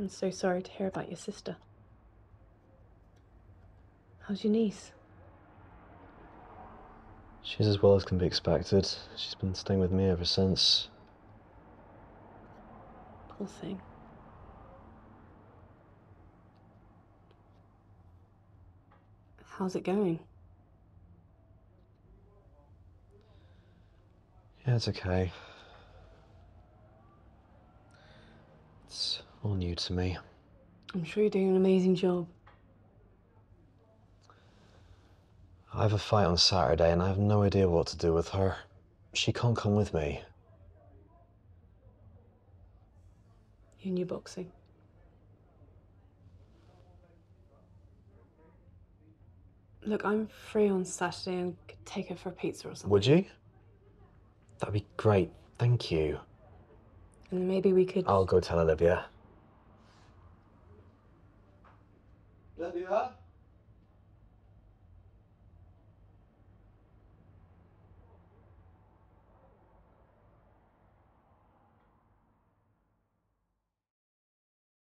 I'm so sorry to hear about your sister. How's your niece? She's as well as can be expected. She's been staying with me ever since. Poor thing. How's it going? Yeah, it's okay. It's all new to me. I'm sure you're doing an amazing job. I have a fight on Saturday and I have no idea what to do with her. She can't come with me. Your new boxing. Look, I'm free on Saturday and could take her for a pizza or something. Would you? That'd be great, thank you. And then maybe we could... I'll go tell Olivia. Olivia?